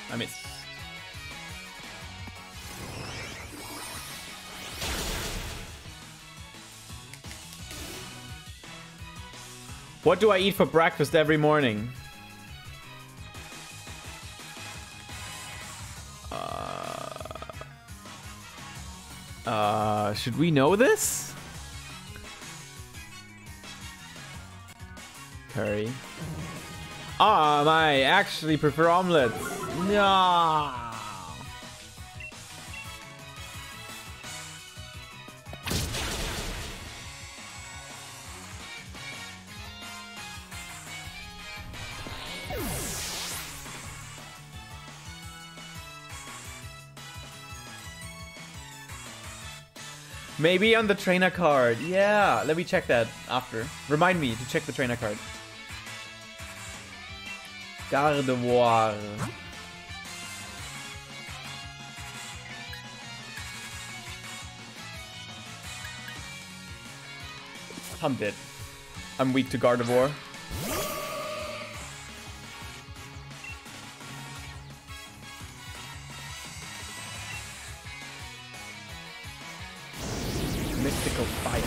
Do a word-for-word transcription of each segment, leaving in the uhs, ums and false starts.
I missed. What do I eat for breakfast every morning? Uh, uh, should we know this? Curry. Um, I actually prefer omelets. No. Maybe on the trainer card. Yeah, let me check that after. Remind me to check the trainer card. Gardevoir. I'm dead. I'm weak to Gardevoir. Mystical fire.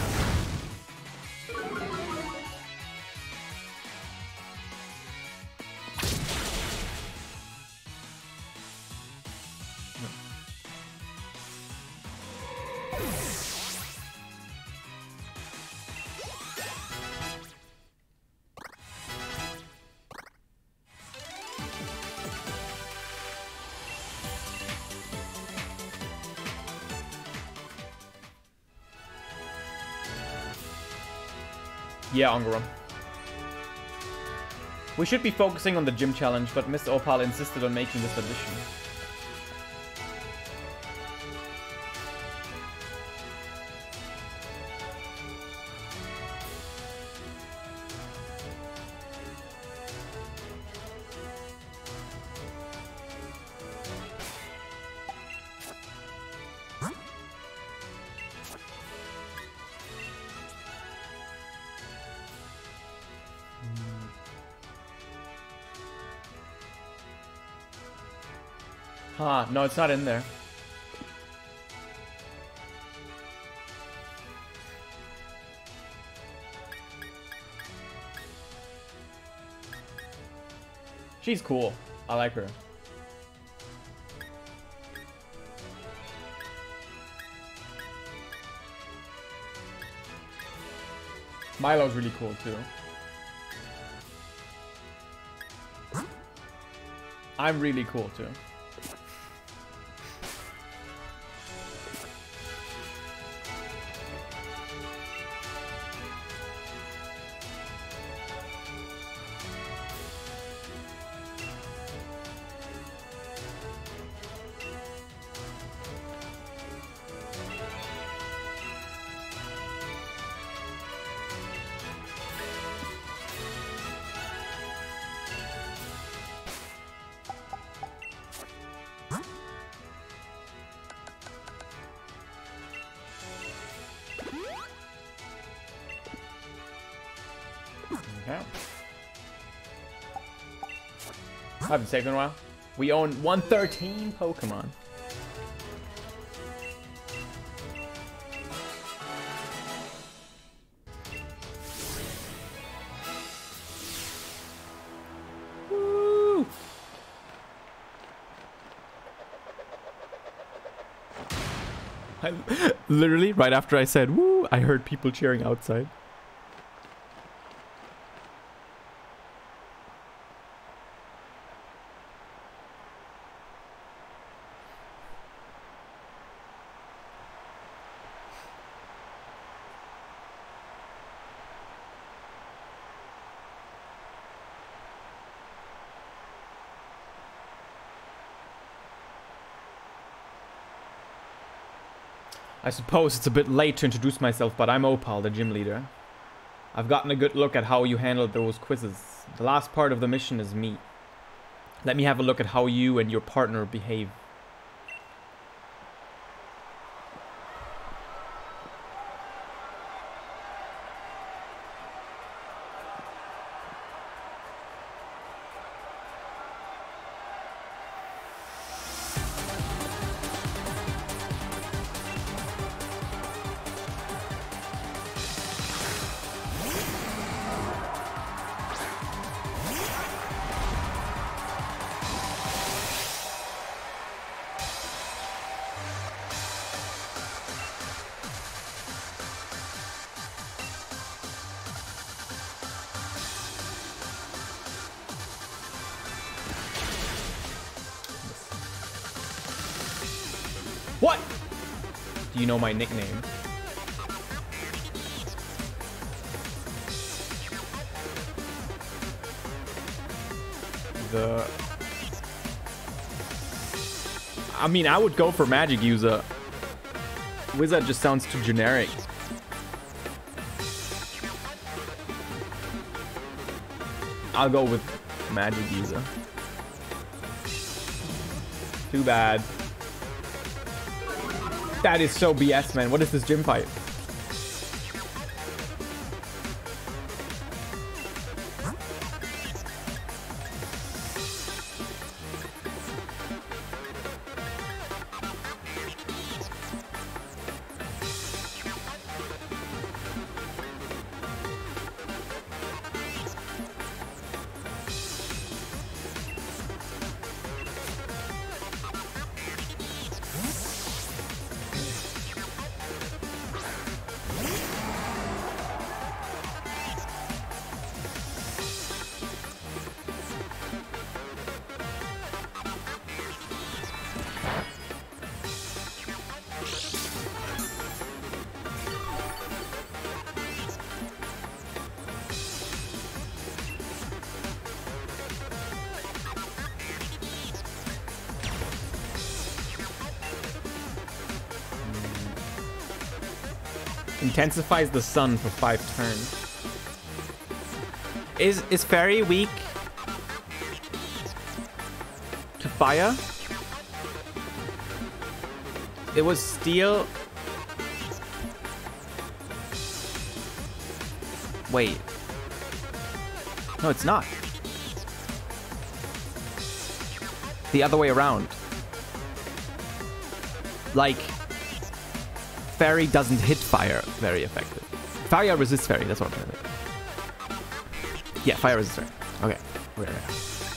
Yeah, Ongarum. We should be focusing on the gym challenge, but Mister Opal insisted on making this addition. Ah, no, it's not in there. She's cool. I like her. Milo's really cool too. I'm really cool too. Okay. I haven't saved in a while. We own one thirteen Pokemon. Woo! I, literally, right after I said woo, I heard people cheering outside. I suppose it's a bit late to introduce myself, but I'm Opal, the gym leader. I've gotten a good look at how you handled those quizzes. The last part of the mission is me. Let me have a look at how you and your partner behave. Do you know my nickname? The... I mean, I would go for magic user. Wizard just sounds too generic. I'll go with magic user. Too bad. That is so B S, man. What is this gym fight? Intensifies the sun for five turns. Is is fairy weak to fire? It was steel. Wait. No, it's not. The other way around. Like, fairy doesn't hit fire very effective. Fire resists fairy, that's what I'm trying to say. Yeah, fire resists fairy. Okay. Right, right.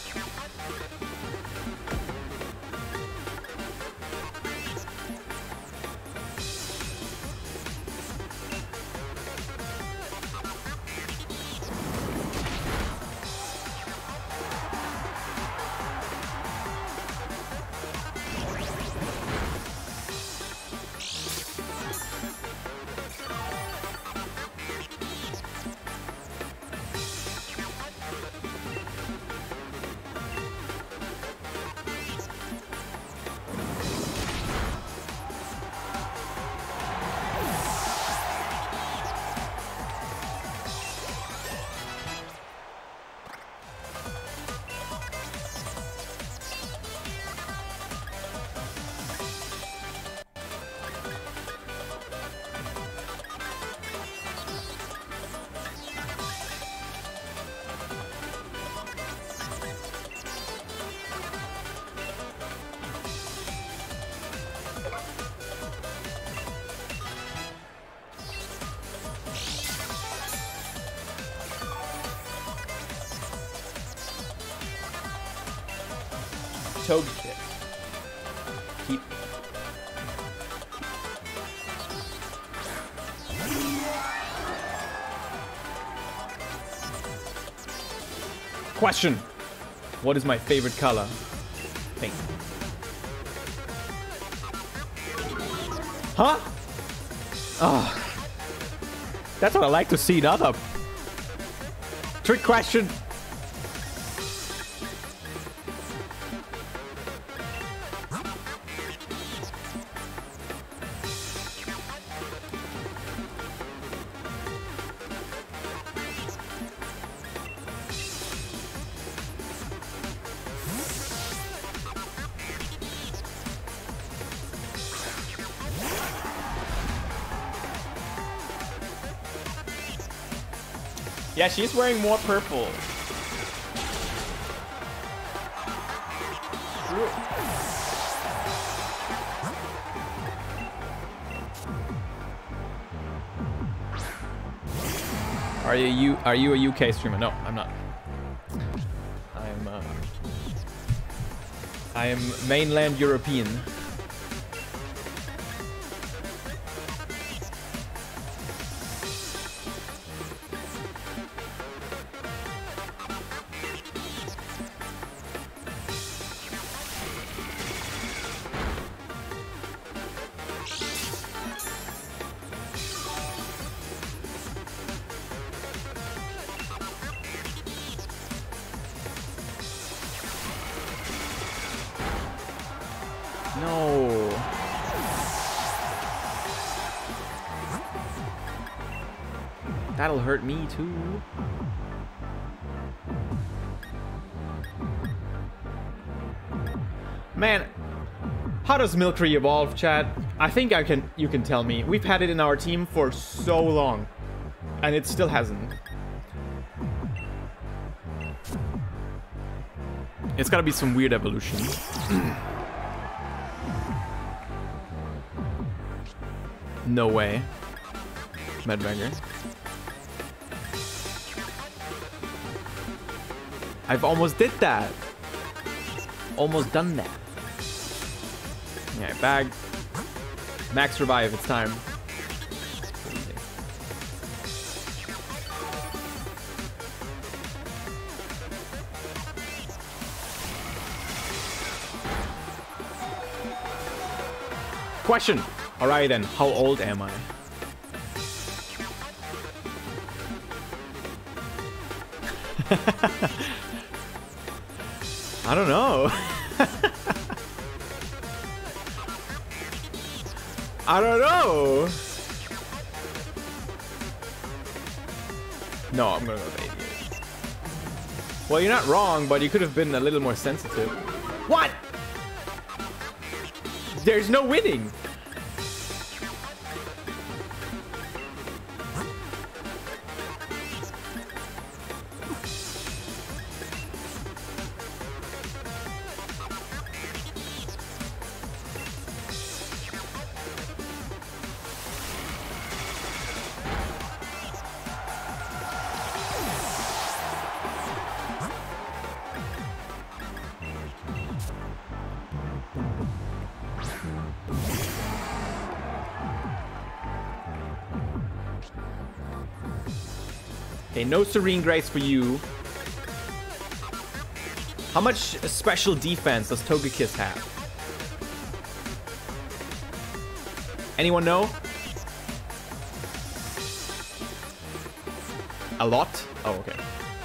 Togekiss. Keep. Question. What is my favorite color? Pink. Huh? Oh. That's what I like to see, not a trick question. Yeah, she's wearing more purple. Are you, you are you a U K streamer? No, I'm not. I'm uh, I am mainland European. No. That'll hurt me too. Man, how does Milcery evolve, chat? I think I can. You can tell me. We've had it in our team for so long, and it still hasn't. It's gotta be some weird evolution. No way. Medbanger. I've almost did that. Almost done that. Yeah, bag. Max revive, it's time. Question. Alright then, how old am I? I don't know. I don't know. No, I'm gonna go with eighty-eight. Well, you're not wrong, but you could have been a little more sensitive. What? There's no winning. Okay, no Serene Grace for you. How much special defense does Togekiss have? Anyone know? A lot? Oh, okay.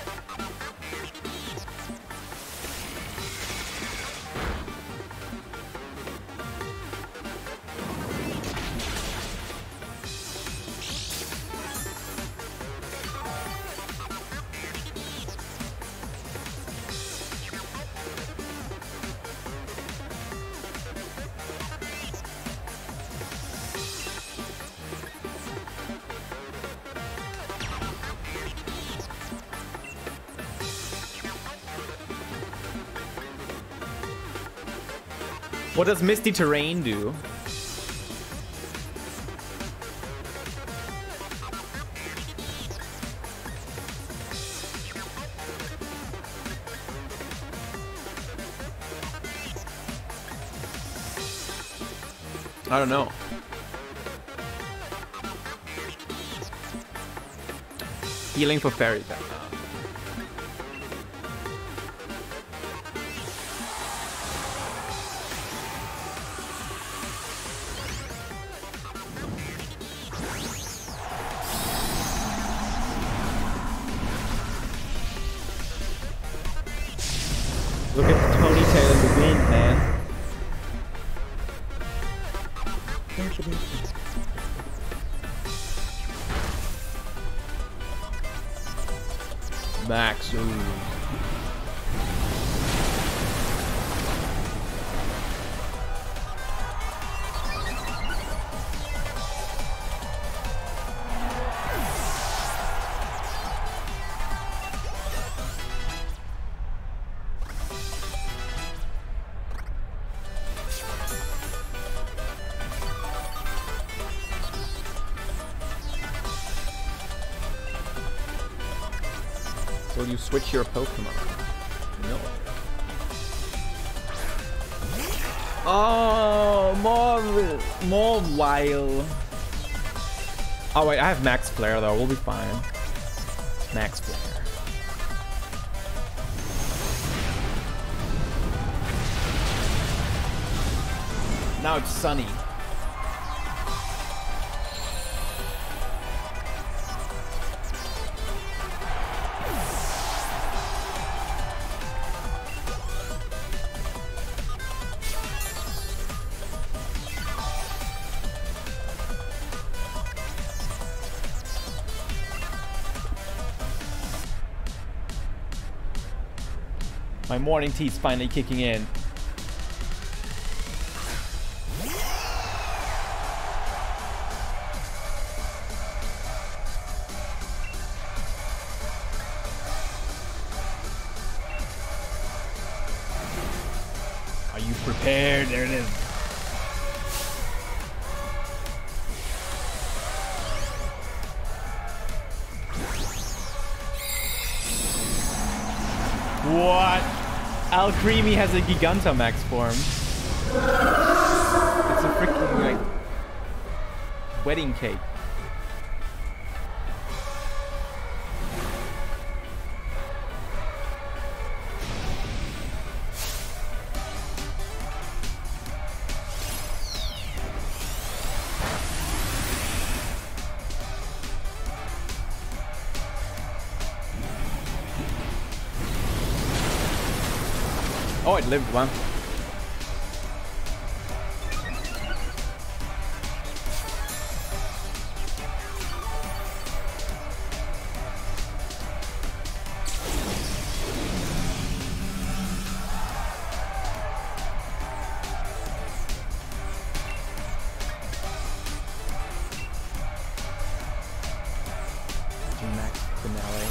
What does Misty Terrain do? I don't know. Healing for fairy type. Look at Tony Taylor in the wind, man. Max, ooh. Will you switch your Pokemon? No. Oh, more, more while. Oh wait, I have Max Flare though. We'll be fine. Max Flare. Now it's sunny. My morning tea's finally kicking in. Are you prepared? There it is. What? Alcremie has a Gigantamax form. It's a freaking like wedding cake. Oh, it lived one. G-Max finale.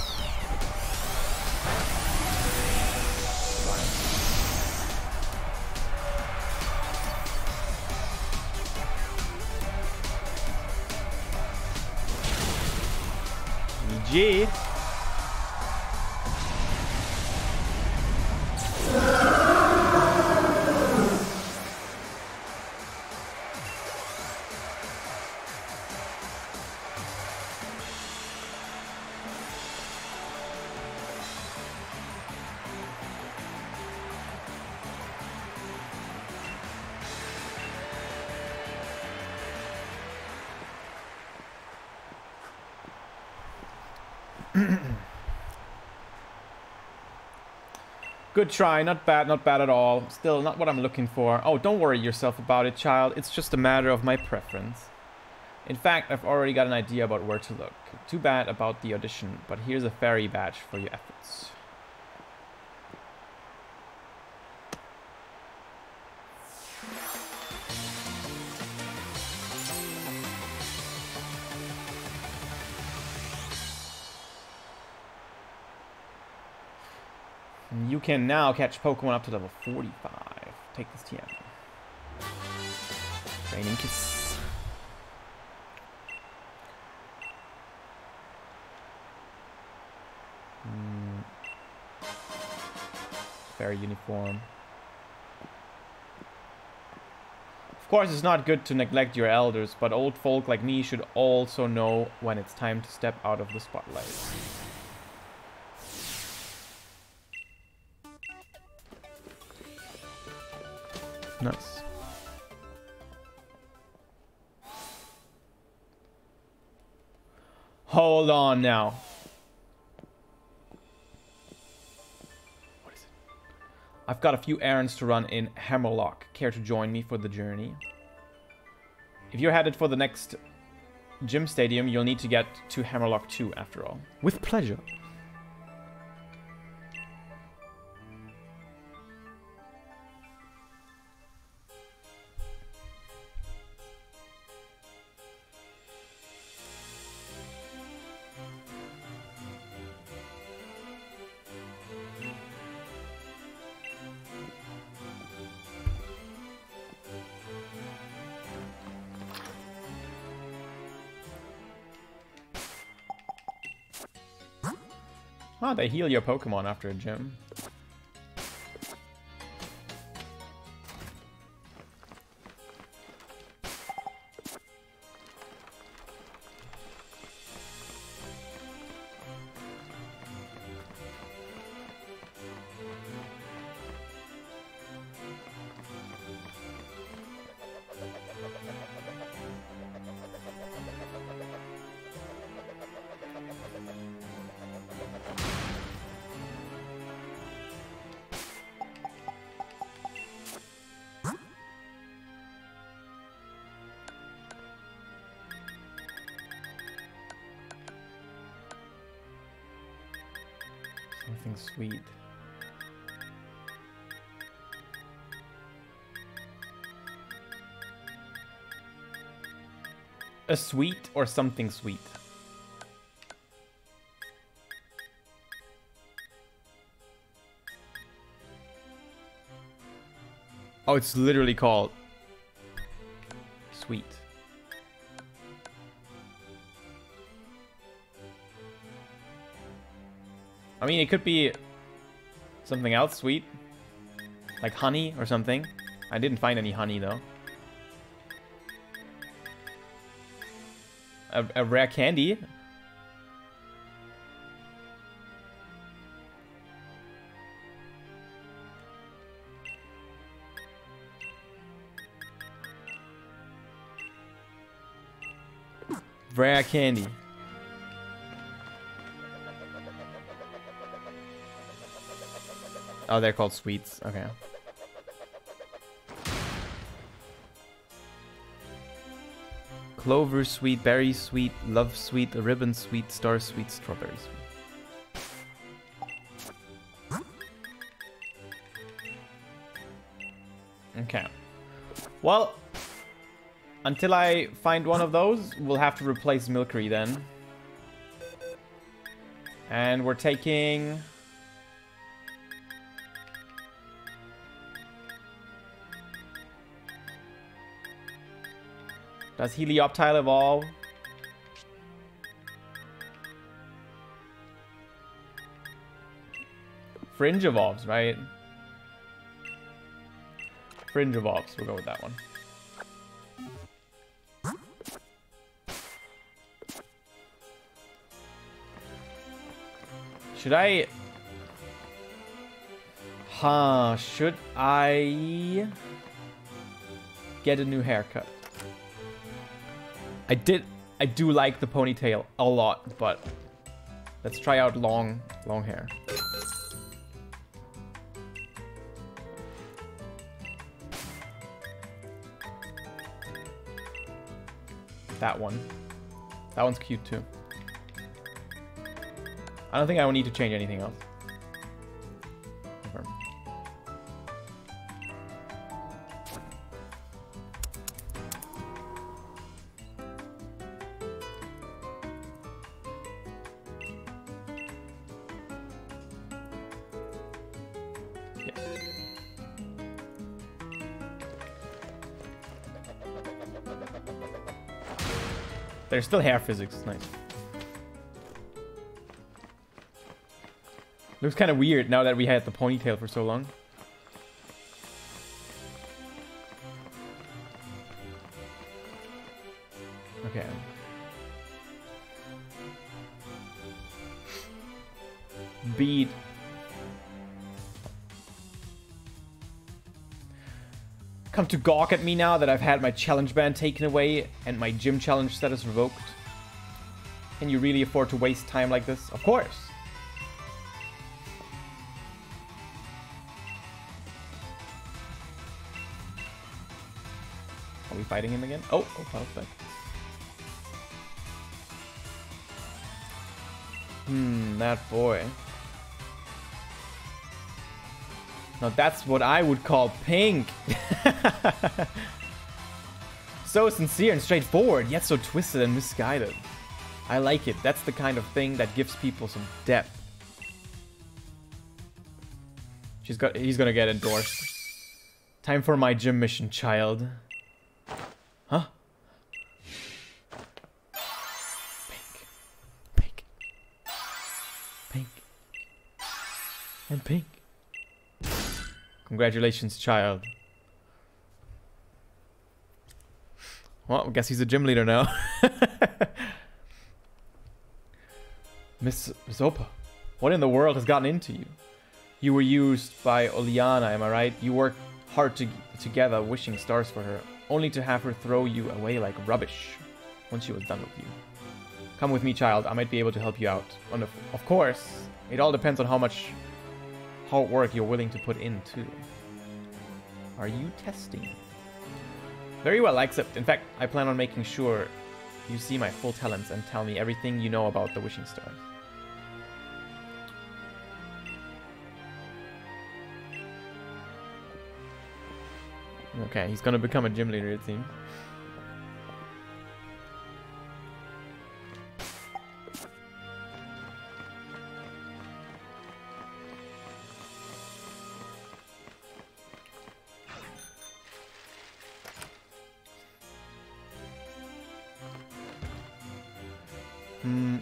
G. Good try, not bad, not bad at all. Still not what I'm looking for. Oh, don't worry yourself about it, child. It's just a matter of my preference. In fact, I've already got an idea about where to look. Too bad about the audition, but here's a fairy badge for your efforts. You can now catch Pokemon up to level forty-five. Take this T M. Training Kiss. Mm. Fairy uniform. Of course, it's not good to neglect your elders, but old folk like me should also know when it's time to step out of the spotlight. Nice. Hold on now. What is it? I've got a few errands to run in Hammerlock. Care to join me for the journey? If you're headed for the next gym stadium, you'll need to get to Hammerlock two after all. With pleasure. Ah, they heal your Pokemon after a gym. Something sweet. a sweet or something sweet. Oh, it's literally called sweet. I mean, it could be something else sweet. Like honey or something. I didn't find any honey, though. A, a rare candy? Rare candy. Oh, they're called sweets. Okay. Clover sweet, berry sweet, love sweet, ribbon sweet, star sweet, strawberry sweet. Okay. Well, until I find one of those, we'll have to replace Milcery then. And we're taking... Does Helioptile evolve? Fringe evolves, right? Fringe evolves. We'll go with that one. Should I... Huh, should I get a new haircut? I did, I do like the ponytail a lot, but let's try out long, long hair. That one. That one's cute too. I don't think I will need to change anything else. Confirm. There's still hair physics. Nice. Looks kind of weird now that we had the ponytail for so long. Okay. Beat. Come to gawk at me now that I've had my challenge band taken away and my gym challenge status revoked? Can you really afford to waste time like this? Of course! Are we fighting him again? Oh, oh, perfect. Hmm, that boy. Now that's what I would call pink. So sincere and straightforward, yet so twisted and misguided. I like it. That's the kind of thing that gives people some depth. She's got. He's gonna get endorsed. Time for my gym mission, child. Huh? Pink. Pink. Pink. And pink. Congratulations, child. Well, I guess he's a gym leader now. Miss Miss Opal, what in the world has gotten into you? You were used by Oleana, am I right? You worked hard to together, wishing stars for her, only to have her throw you away like rubbish once she was done with you. Come with me, child. I might be able to help you out. And of, of course, it all depends on how much hard work you're willing to put in, too. Are you testing? Very well, I accept. In fact, I plan on making sure you see my full talents and tell me everything you know about the wishing stars. Okay, he's gonna become a gym leader, it seems. Hmm.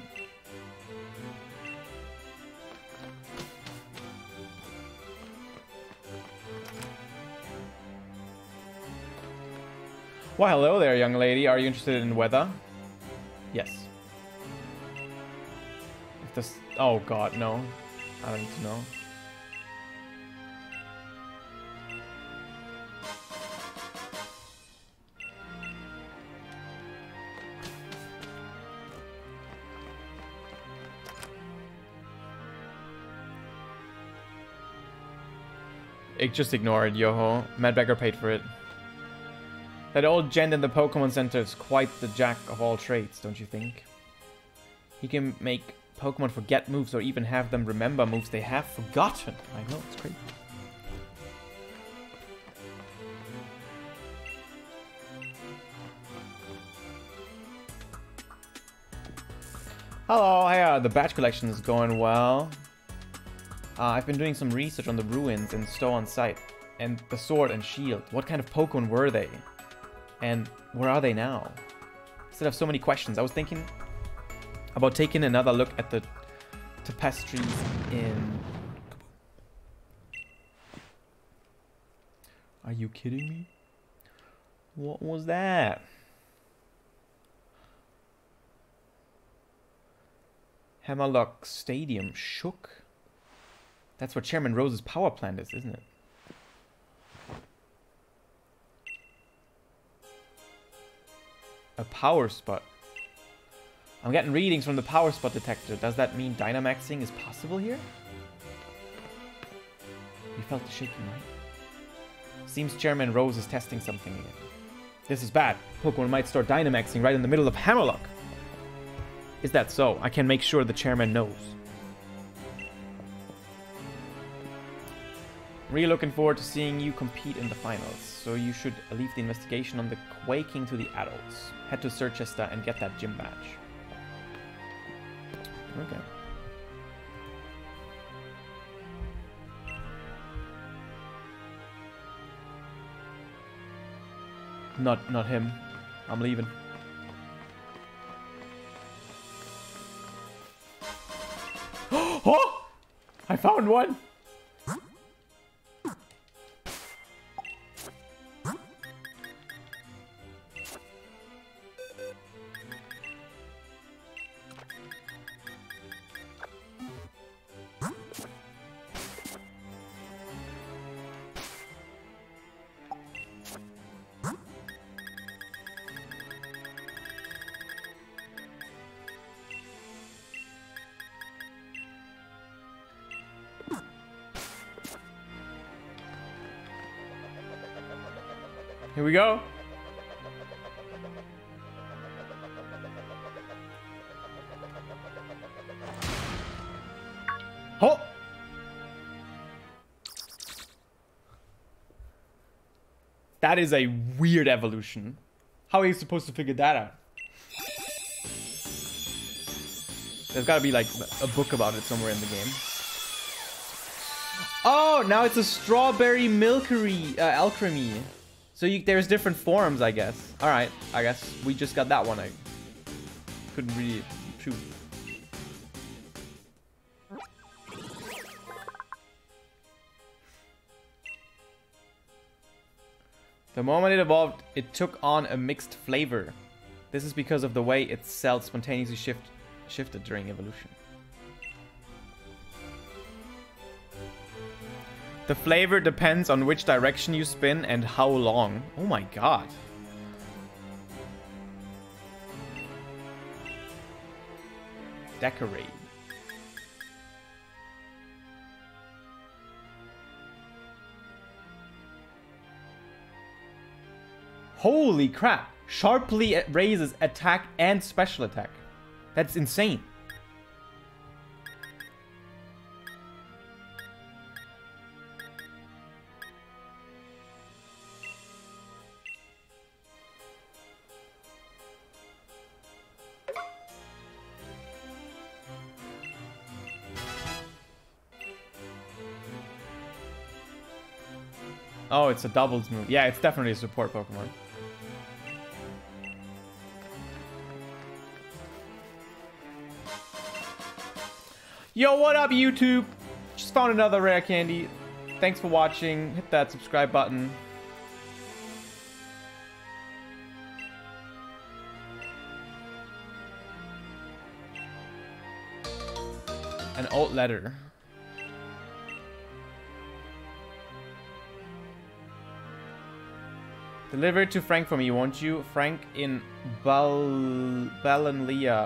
Well, hello there, young lady. Are you interested in weather? Yes. If this... Oh, God, no. I don't need to know. It just ignore it, Yoho. Matt Becker paid for it. That old gent in the Pokemon Center is quite the jack of all trades, don't you think? He can make Pokemon forget moves or even have them remember moves they have forgotten. I know, it's crazy. Hello, hey, uh, the badge collection is going well. Uh, I've been doing some research on the ruins in Stow on site, and the sword and shield. What kind of Pokemon were they? And where are they now? I still have so many questions. I was thinking about taking another look at the tapestries in... Are you kidding me? What was that? Hammerlock Stadium shook. That's where Chairman Rose's power plant is, isn't it? A power spot. I'm getting readings from the power spot detector. Does that mean Dynamaxing is possible here? You felt the shaking, right? Seems Chairman Rose is testing something again. This is bad. Pokemon might start Dynamaxing right in the middle of Hammerlock. Is that so? I can make sure the chairman knows. Really looking forward to seeing you compete in the finals. So you should leave the investigation on the quaking to the adults. Head to Sirchester and get that gym badge. Okay. Not, not him. I'm leaving. Oh! I found one! Here we go. Oh! That is a weird evolution. How are you supposed to figure that out? There's got to be like a book about it somewhere in the game. Oh, now it's a strawberry milkery uh, alchemy. So you, there's different forms, I guess. All right, I guess we just got that one. I couldn't really choose. The moment it evolved, it took on a mixed flavor. This is because of the way its cells spontaneously shift, shifted during evolution. The flavor depends on which direction you spin and how long. Oh my god. Decorate. Holy crap. Sharply raises attack and special attack. That's insane. Oh, it's a doubles move. Yeah, it's definitely a support Pokemon. Yo, what up, YouTube? Just found another rare candy. Thanks for watching. Hit that subscribe button. An old letter. Deliver it to Frank for me, won't you? Frank in Bal Balanlia.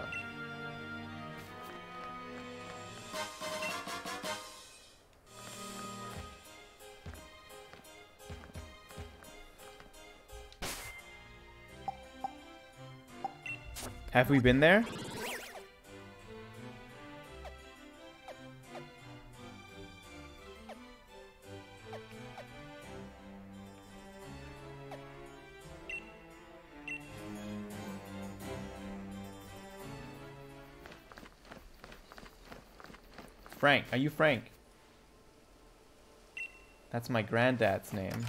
Have we been there? Frank, are you Frank? That's my granddad's name.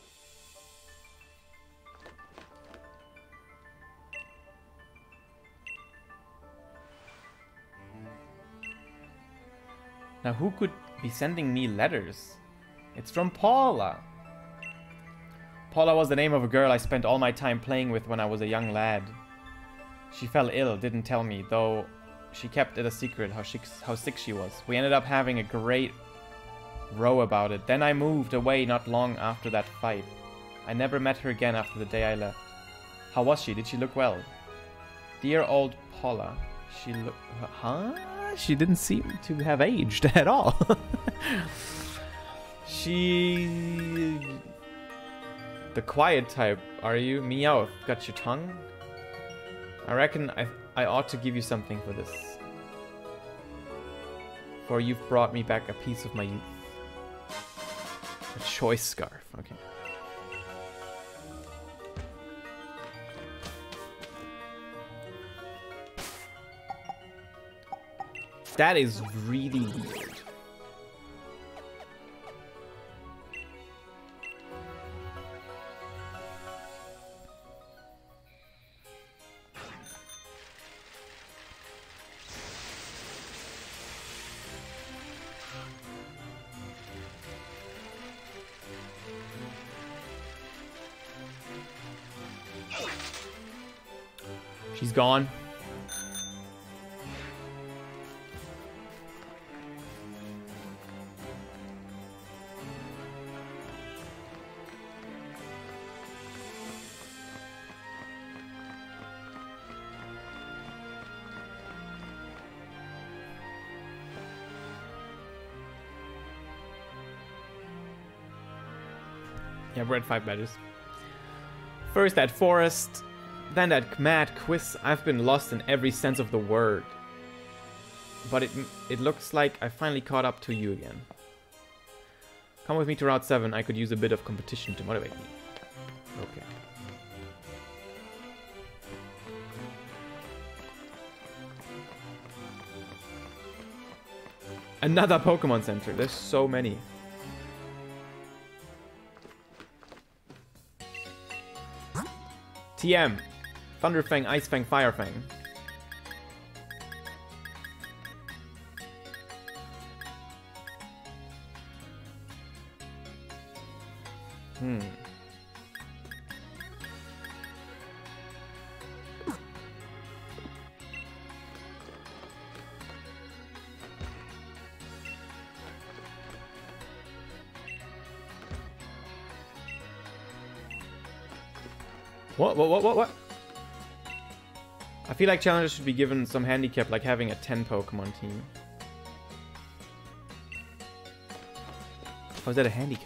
Now who could be sending me letters? It's from Paula. Paula was the name of a girl I spent all my time playing with when I was a young lad. She fell ill, didn't tell me, though she kept it a secret how, she, how sick she was. We ended up having a great row about it. Then I moved away not long after that fight. I never met her again after the day I left. How was she? Did she look well? Dear old Paula. She looked... Huh? She didn't seem to have aged at all. She... The quiet type, are you? Meow, got your tongue? I reckon I, I ought to give you something for this. For you've brought me back a piece of my youth. A choice scarf, okay. That is really weird. She's gone. Yeah, we're at five badges. First that forest, then that mad quiz. I've been lost in every sense of the word. But it it looks like I finally caught up to you again. Come with me to Route seven. I could use a bit of competition to motivate me. Okay. Another Pokemon Center. There's so many. T M. Thunderfang, Icefang, Firefang. Hmm. What, what, what, what, what? I feel like challengers should be given some handicap, like having a ten Pokemon team. How is that a handicap?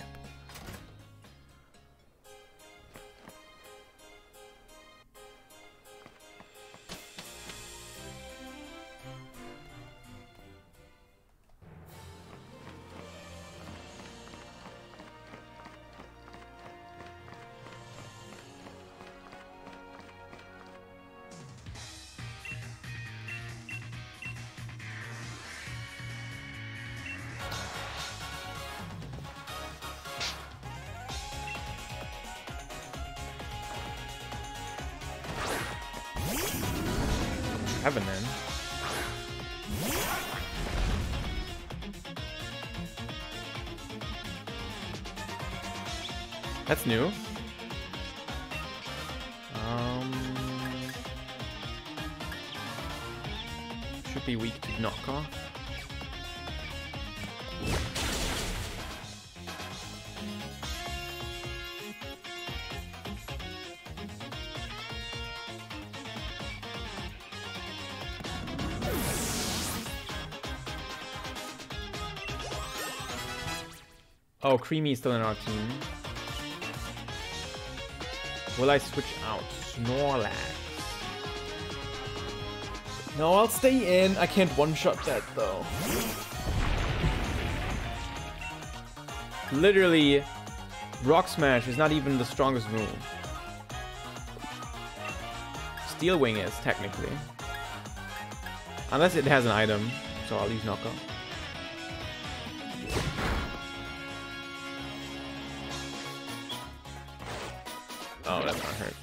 Heaven, man. That's new. Um, should be weak to knockoff. Oh, Creamy is still in our team. Will I switch out? Snorlax. No, I'll stay in. I can't one-shot that, though. Literally, Rock Smash is not even the strongest move. Steel Wing is, technically. Unless it has an item, so I'll use Knockoff. Oh, that's not hurt.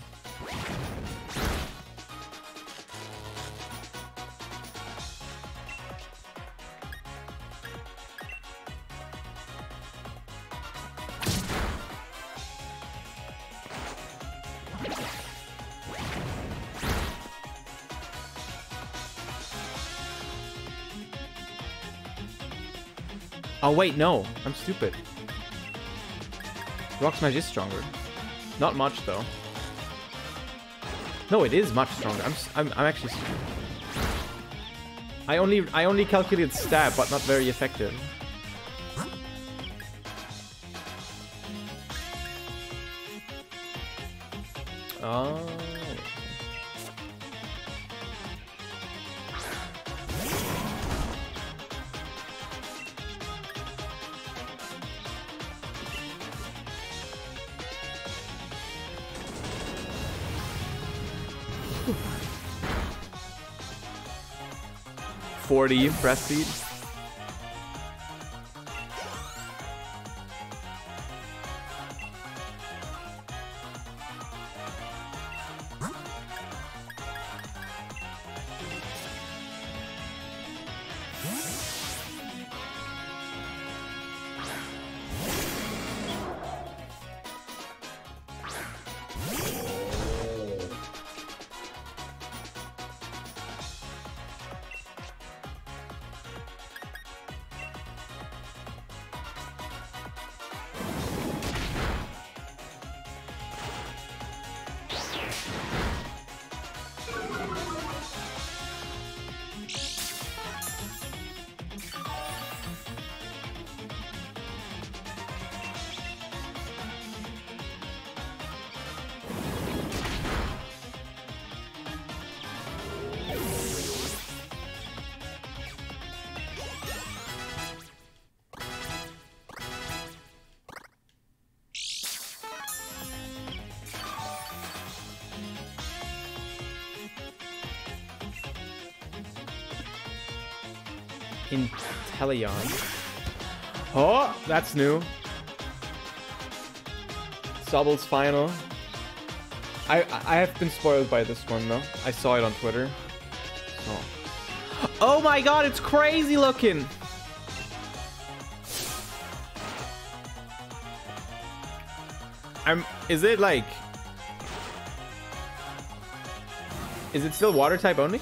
Oh wait, no, I'm stupid. Rock Smash is stronger. Not much though. No, it is much stronger. I'm I'm, I'm actually stupid. I only I only calculated stab, but not very effective. Oh. forty breast speed. Inteleon. Oh, that's new. Sobble's final. I I have been spoiled by this one though. I saw it on Twitter. Oh. Oh my god, it's crazy looking. I'm is it like Is it still water type only?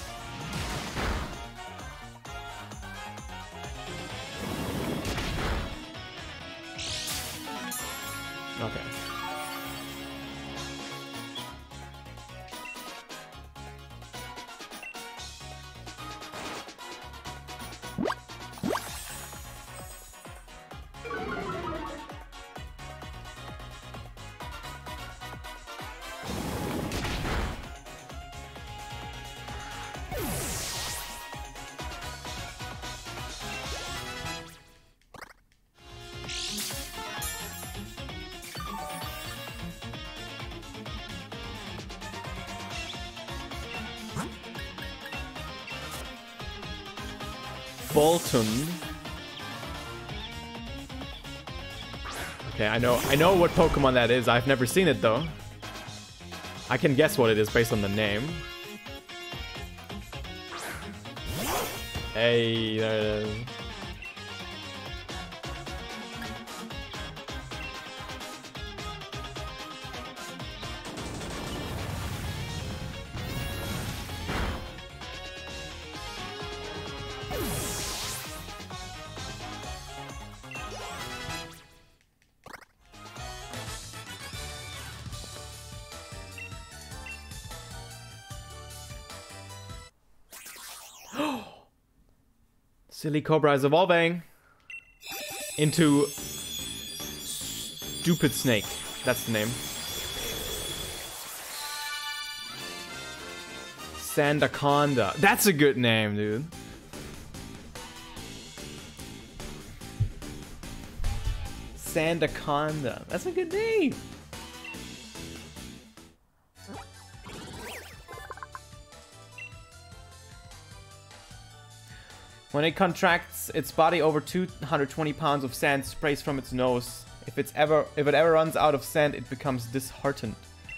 Okay. Bolton. Okay, I know I know what Pokemon that is. I've never seen it though. I can guess what it is based on the name. Hey, there it is. Silly Cobra is evolving into Stupid Snake. That's the name. Sandaconda. That's a good name, dude. Sandaconda. That's a good name. When it contracts its body over two hundred twenty pounds of sand sprays from its nose. If it's ever if it ever runs out of sand, it becomes disheartened.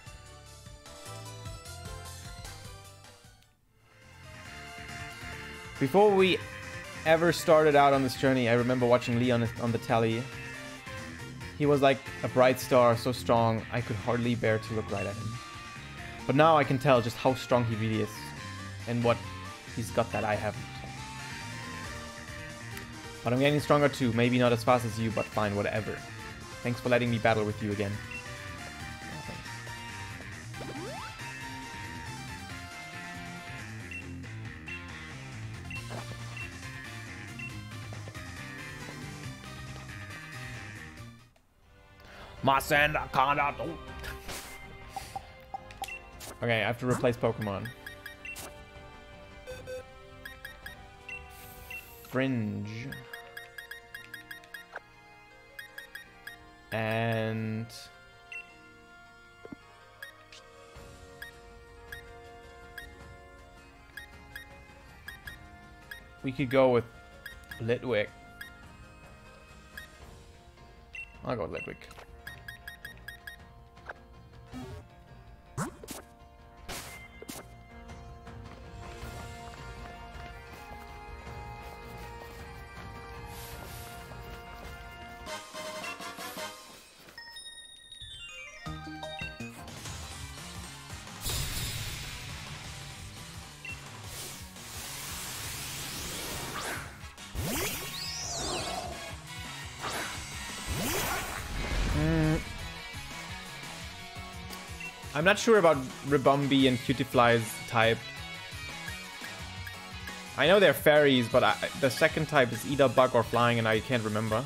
Before we ever started out on this journey, I remember watching Lee on, his, on the telly. He was like a bright star, so strong, I could hardly bear to look right at him. But now I can tell just how strong he really is. And what he's got that I haven't. But I'm getting stronger too. Maybe not as fast as you, but fine, whatever. Thanks for letting me battle with you again. Sandaconda. Okay, I have to replace Pokemon. Fringe. And... we could go with Litwick. I'll go with Litwick. I'm not sure about Ribombee and Cutiefly's type. I know they're fairies, but I, the second type is either bug or flying, and I can't remember.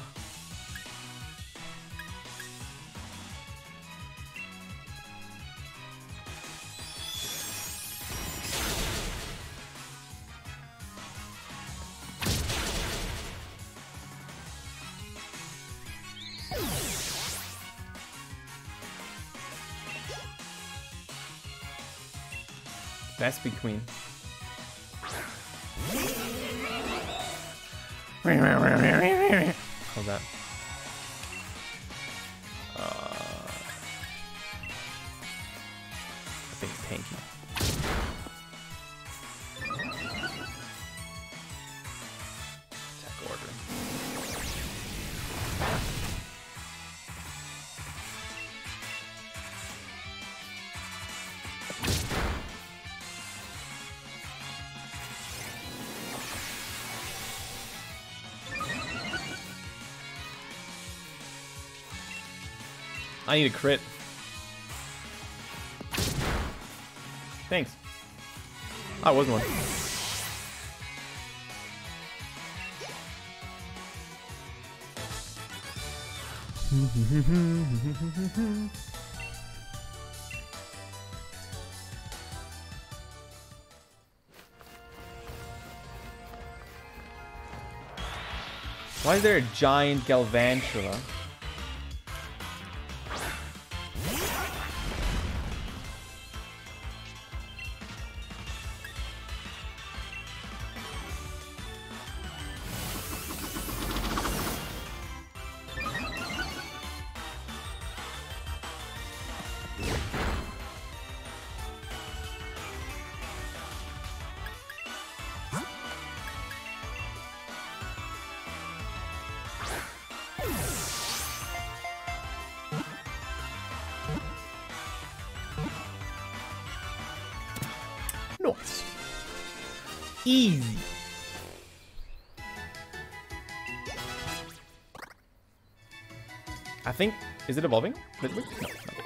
Vespiquen Queen. How's that? Uh, I think Tanky. Attack order. I need a crit. Thanks. Oh, it wasn't one. Why is there a giant Galvantula? Nice. Easy. I think... is it evolving? Litwick? No, not yet.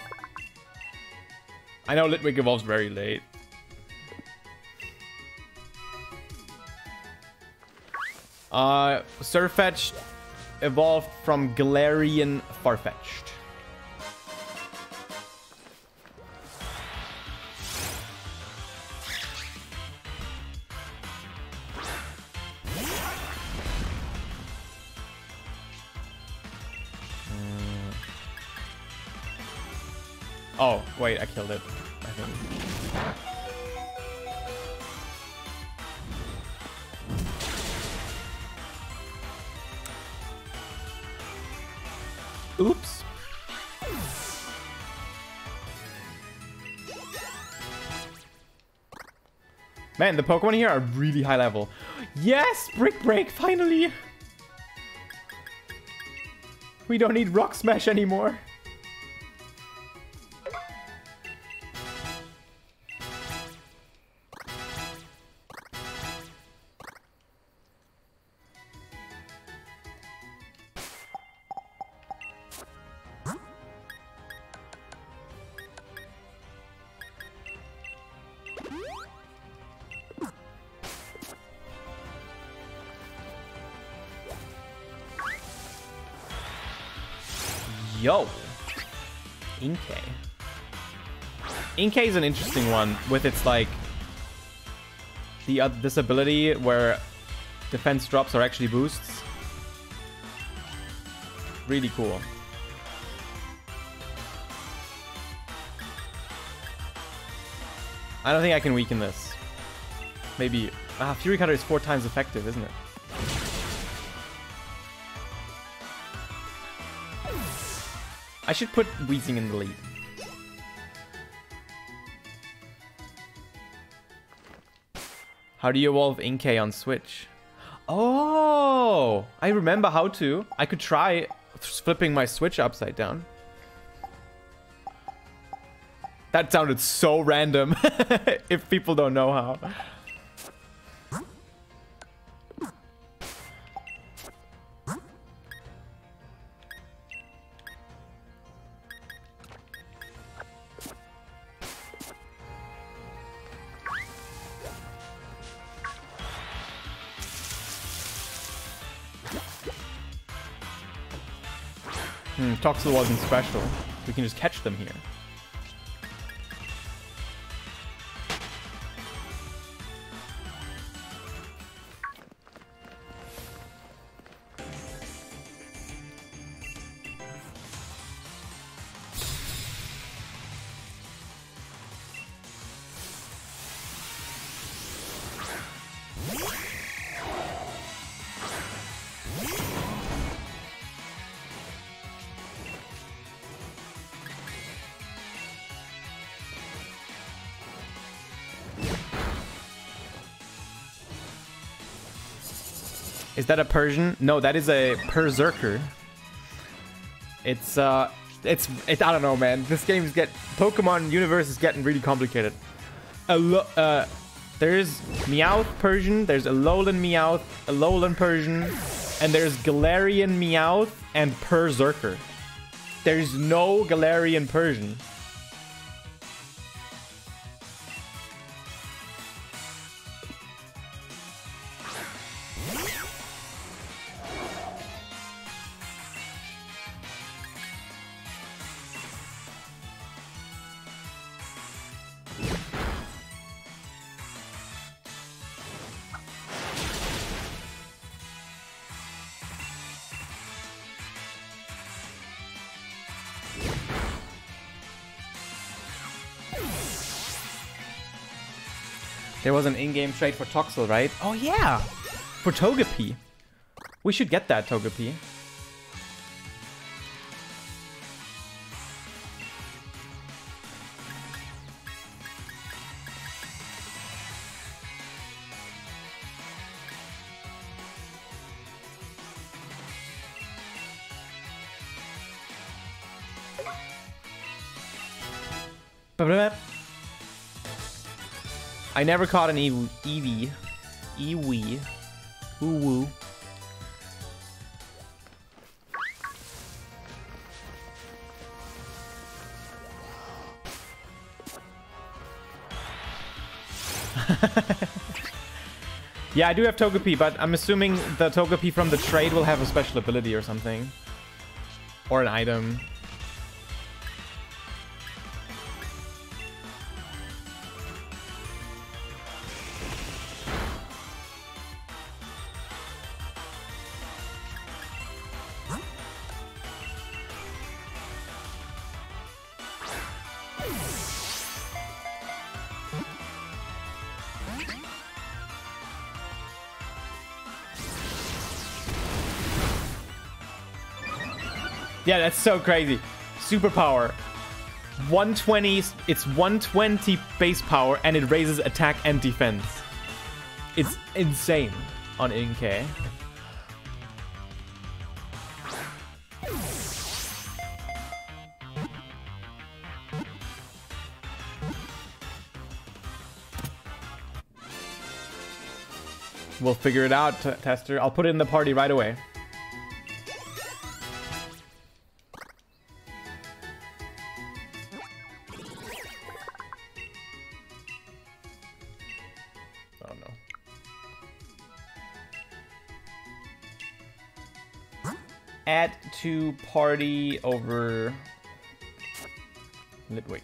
I know Litwick evolves very late. Uh, Sirfetch'd evolved from Galarian Farfetch'd. Oh, wait, I killed it, I think. Oops. Man, the Pokemon here are really high level. Yes, Brick Break, finally! We don't need Rock Smash anymore. Yo, Inkay. Inkay is an interesting one with its like the uh, this ability where defense drops are actually boosts. Really cool. I don't think I can weaken this. Maybe. Ah, Fury Cutter is four times effective, isn't it? I should put Weezing in the lead. How do you evolve Inkay on Switch? Oh, I remember how to. I could try flipping my Switch upside down. That sounded so random if people don't know how. Hmm, Toxel wasn't special. We can just catch them here. Is that a Persian? No, that is a Berserker. It's, uh, it's, it's, I don't know, man. This game's get, Pokemon universe is getting really complicated. A lo uh, there's Meowth Persian, there's Alolan Meowth, Alolan Persian, and there's Galarian Meowth and Berserker. There's no Galarian Persian. There was an in-game trade for Toxel, right? Oh yeah! For Togepi. We should get that, Togepi. I never caught an Eevee. Eevee. Eevee. Woo woo. Yeah, I do have Togepi, but I'm assuming the Togepi from the trade will have a special ability or something. Or an item. Yeah, that's so crazy. Superpower. one twenty, it's one twenty base power and it raises attack and defense. It's insane on Inkay. We'll figure it out, Tester. I'll put it in the party right away. Add to party over Litwick.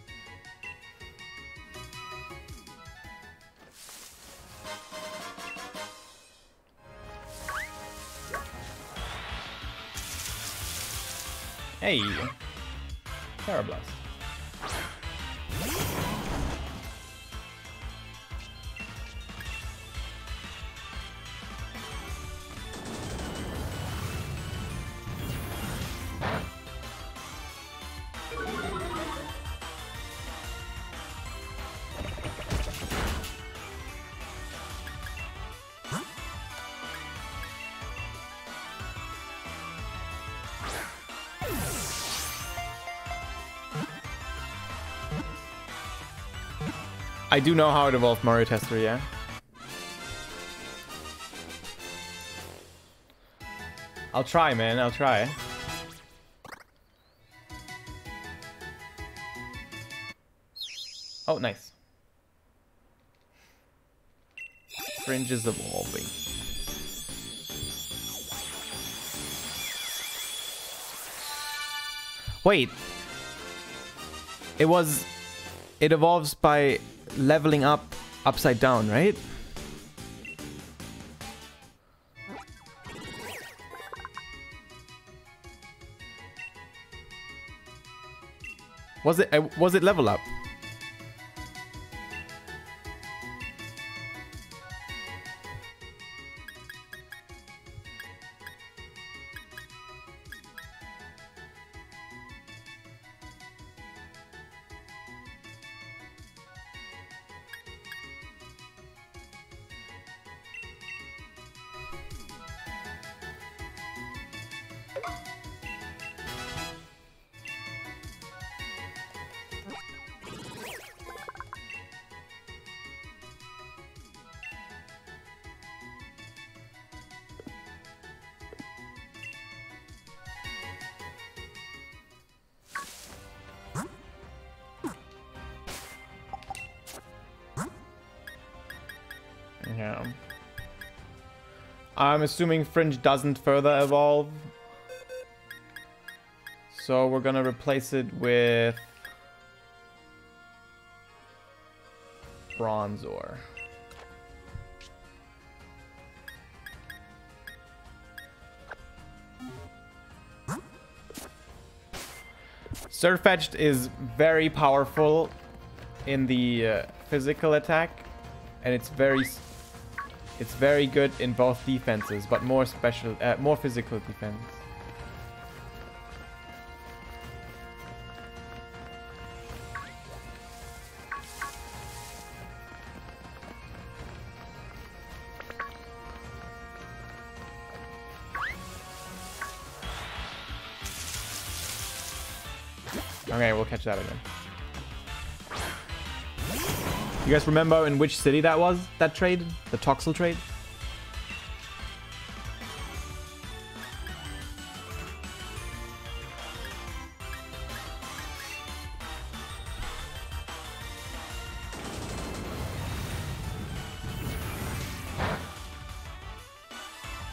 Hey, Parablast. I do know how it evolved, Mario Tester, yeah. I'll try, man, I'll try. Oh, nice. Fringe is evolving. Wait. It was... It evolves by leveling up upside down, right? Was it uh, was it level up? Yeah. I'm assuming Fringe doesn't further evolve. So we're gonna replace it with Bronzor. Surfetched is very powerful in the uh, physical attack, and it's very it's very good in both defenses, but more special, uh, more physical defense. Okay, we'll catch that again. You guys remember in which city that was, that trade? The Toxel trade?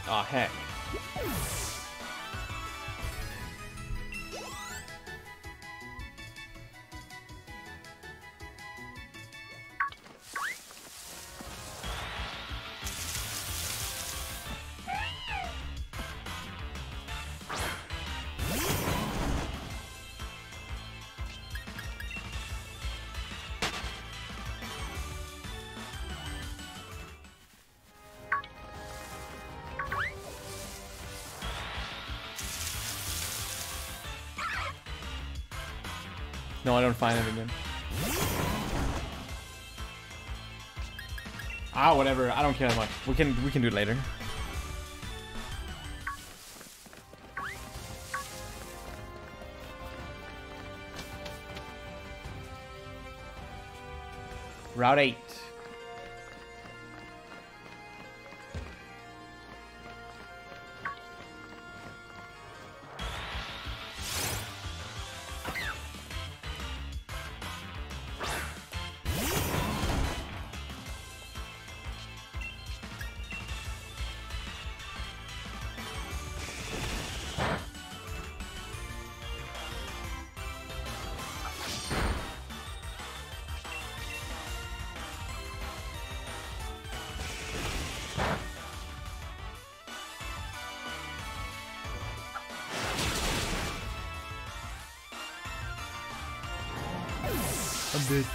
Aw, heck. No, I don't find it again. Ah, whatever. I don't care that much. We can we can do it later. Route eight. A bit.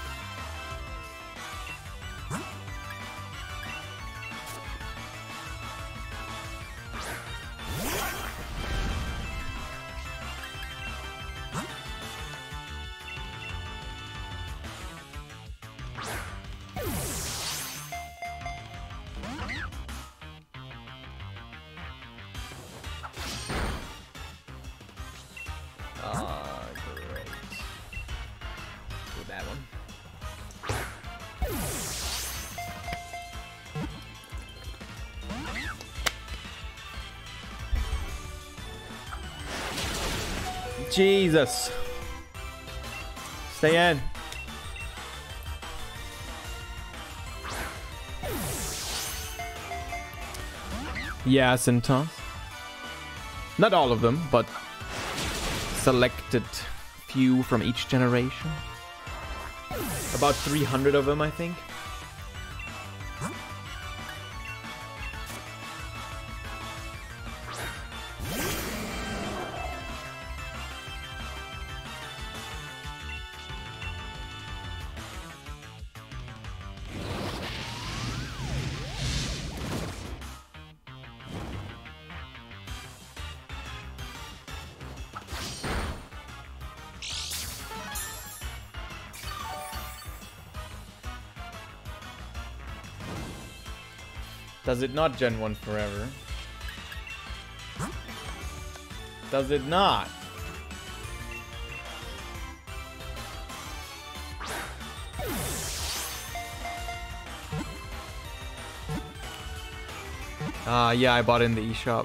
Ah, great. With that one. Jesus. Stay in. Yeah, Cintas. Not all of them, but selected few from each generation. About three hundred of them, I think. Does it not Gen one forever? Does it not? Ah, uh, yeah, I bought in the eShop.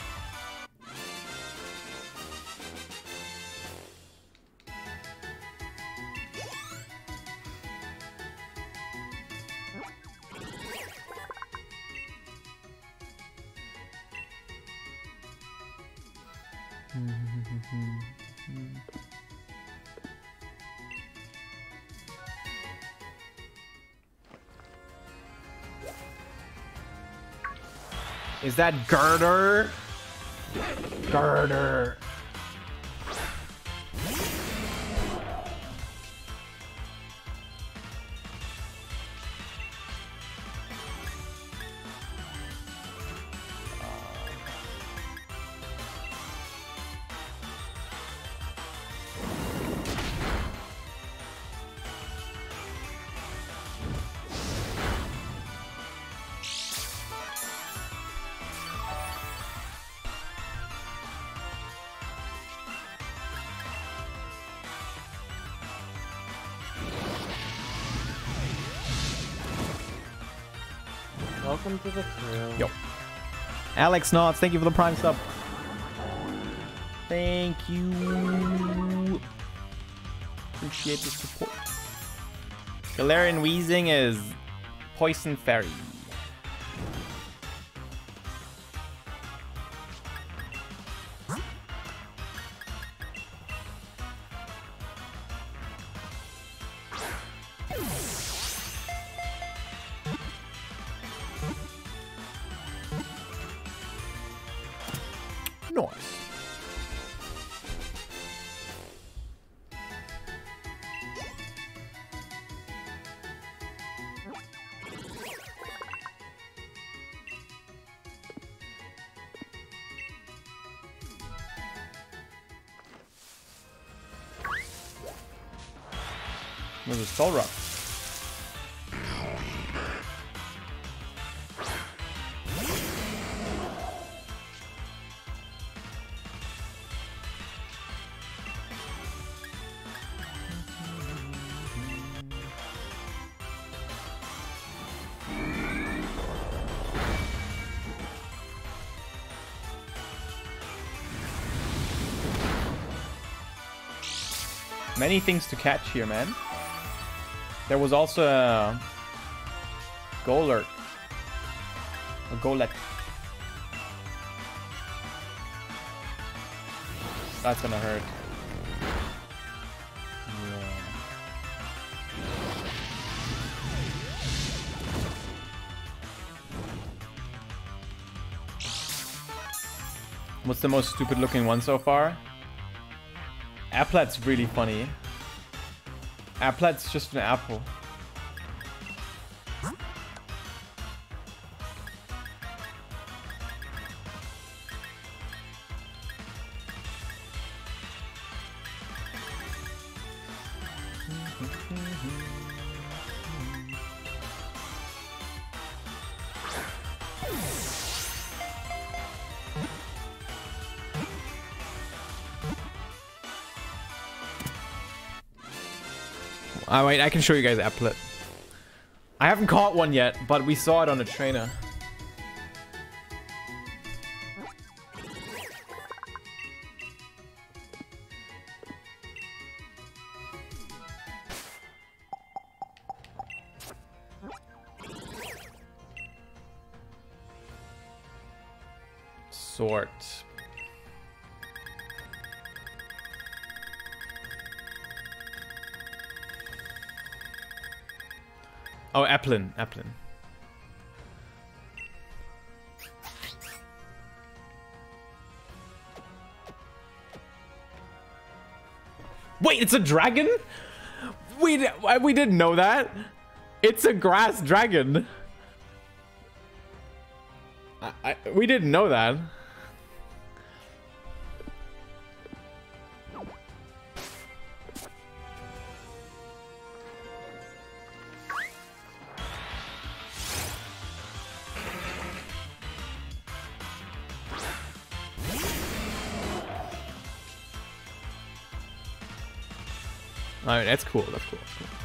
Is that Girder? Girder. Welcome to the thrill. Yo. Alex Knots, thank you for the prime sub. Thank you. Appreciate the support. Galarian Weezing is Poison Fairy. Nice. There's a Soul Rock. Many things to catch here, man. There was also a Golurk. A Golett. That's gonna hurt. Yeah. What's the most stupid looking one so far? Applet's really funny. Applet's just an apple. Oh, wait, I can show you guys Applet. I haven't caught one yet, but we saw it on the trainer. Sort. Oh, Applin, Applin. Wait, it's a dragon? We we didn't know that. It's a grass dragon. I, I, we didn't know that. Alright, that's cool, that's cool, that's cool.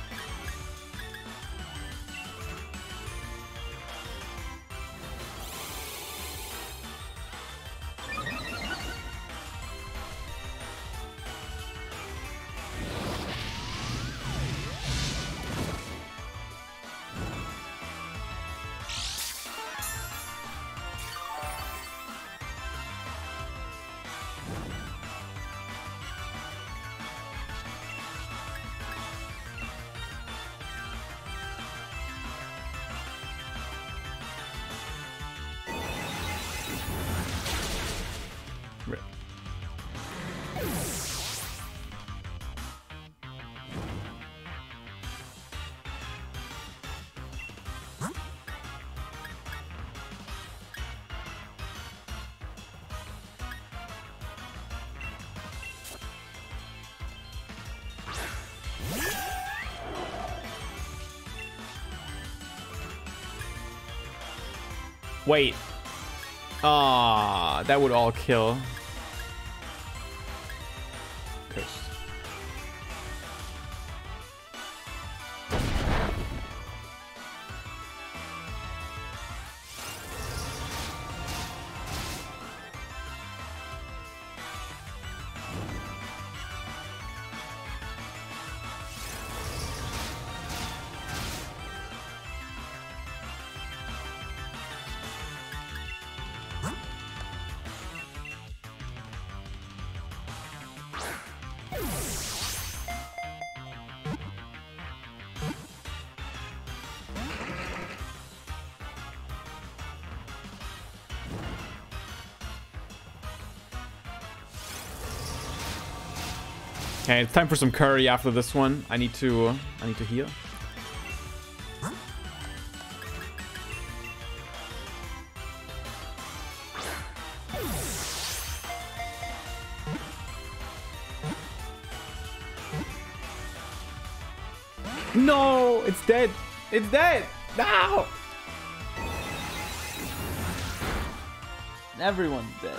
Wait. Ah, that would all kill. Cursed. Okay, it's time for some curry after this one. I need to uh, I need to heal. No, it's dead. It's dead. No. Everyone's dead.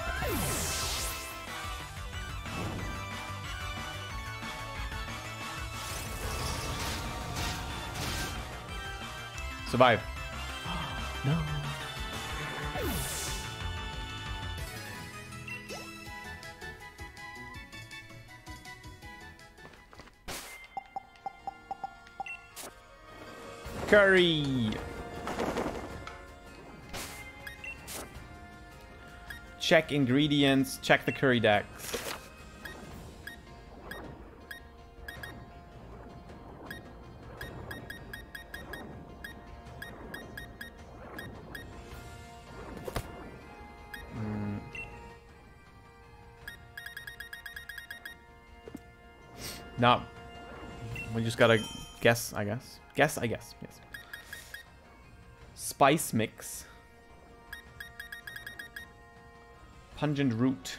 Survive. No. Curry. Check ingredients. Check the curry decks. Mm. No. We just gotta guess, I guess. Guess, I guess. Yes. Spice mix. Pungent root.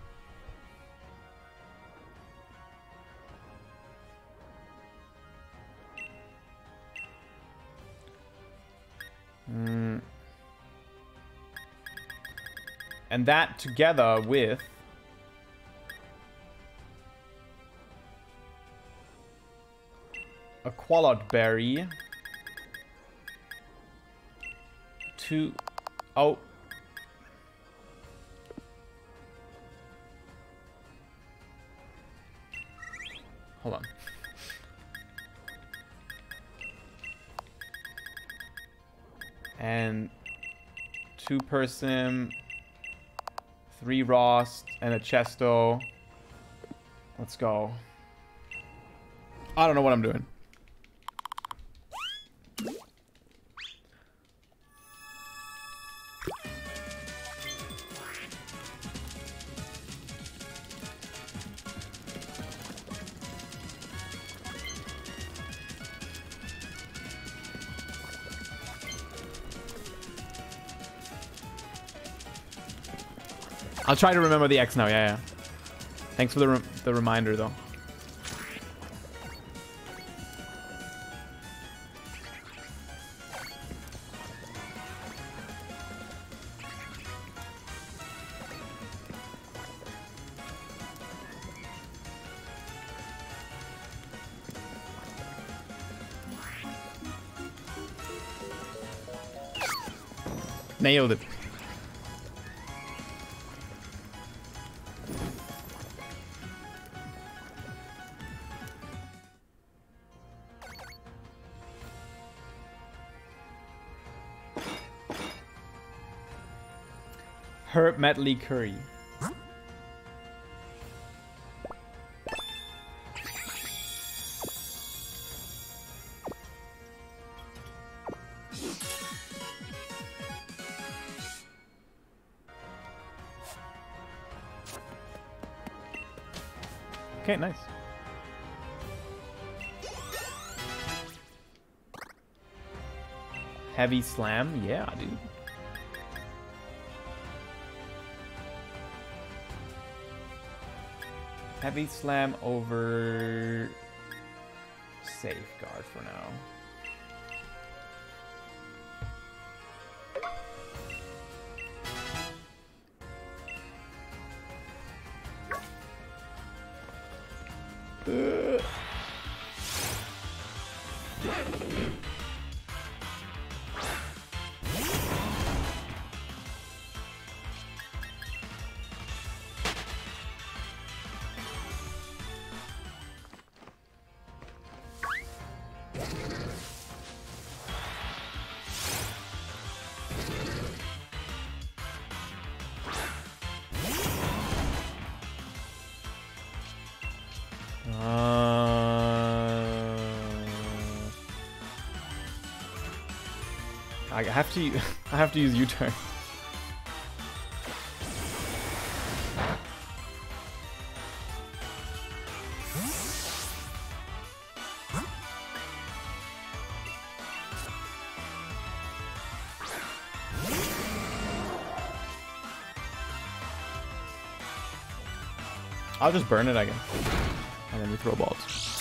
Mm. And that together with a quallot berry. Two. Oh. Hold on. And two Persim, three Rost, and a Chesto. Let's go. I don't know what I'm doing. I'll try to remember the X now. Yeah, yeah. Thanks for the re the reminder, though. Nailed it. Herb medley curry. Okay, nice. Heavy slam, yeah, dude. Heavy slam over safeguard for now. Uh. I have to. I have to use U-turn. I'll just burn it, I guess. And then we throw balls.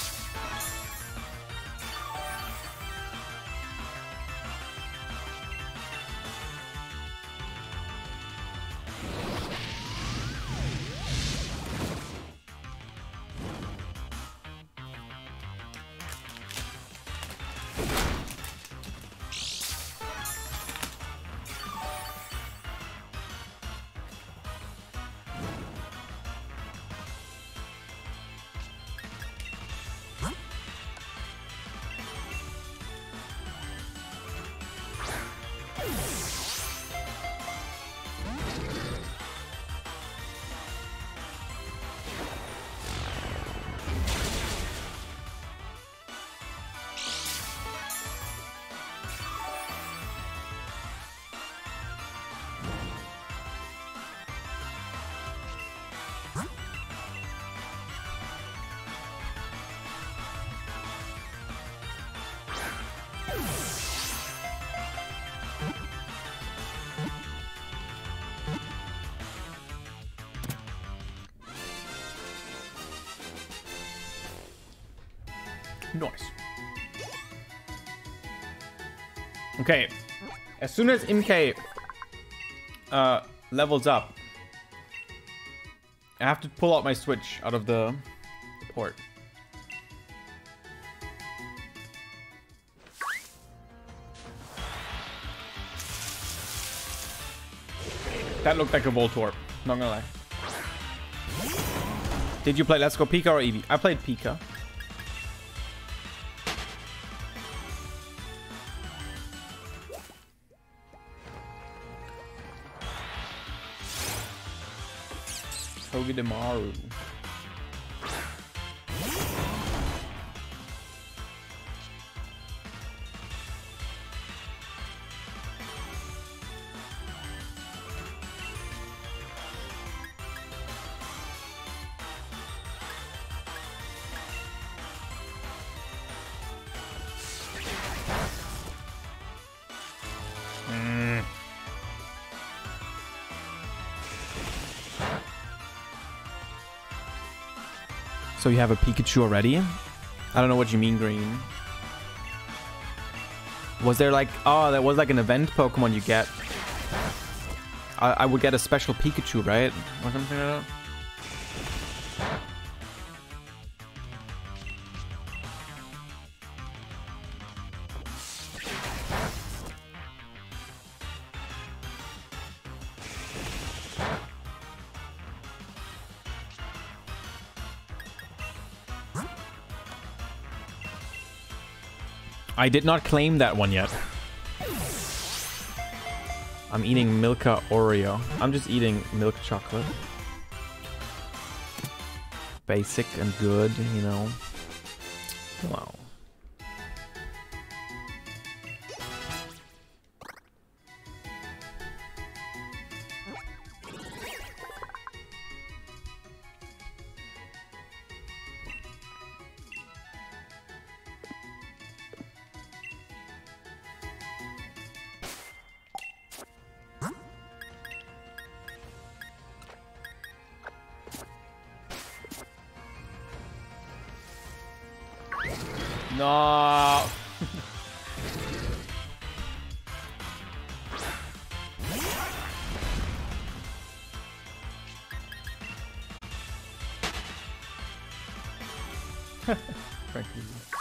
Nice. Okay. As soon as M K uh, levels up, I have to pull out my Switch out of the port. That looked like a Voltorb, not gonna lie. Did you play Let's Go Pika or Eevee? I played Pika. Togedemaru. So you have a Pikachu already? I don't know what you mean, Green. Was there like... Oh, that was like an event Pokemon you get. I, I would get a special Pikachu, right? Or something like that? I did not claim that one yet. I'm eating Milka Oreo. I'm just eating milk chocolate. Basic and good, you know. Wow. No. Thank you.